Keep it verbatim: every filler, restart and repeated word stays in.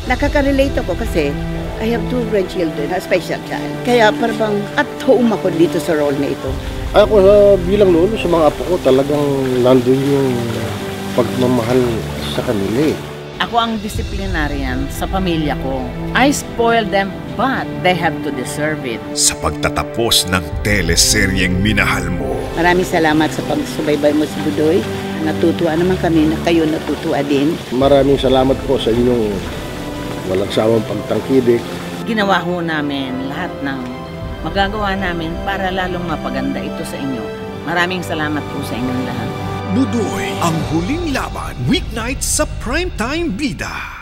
Nakaka-relate ako kasi I have two grandchildren, a special child. Kaya parang at home ako dito sa role na ito. Ako uh, bilang lolo sa mga apo ko talagang nandun yung pagmamahal sa kanila eh. Ako ang disciplinarian sa pamilya ko. I spoil them, but they have to deserve it. Sa pagtatapos ng teleseryeng minahal mo. Maraming salamat sa pagsubaybay mo sa Budoy. Natutuwa naman kami na kayo natutuwa din. Maraming salamat po sa inyong walang sawang pagtangkilik. Ginawa ho namin lahat ng magagawa namin para lalong mapaganda ito sa inyo. Maraming salamat po sa inyong lahat. Budoy, ang huling laban, weeknight sa Primetime Bida.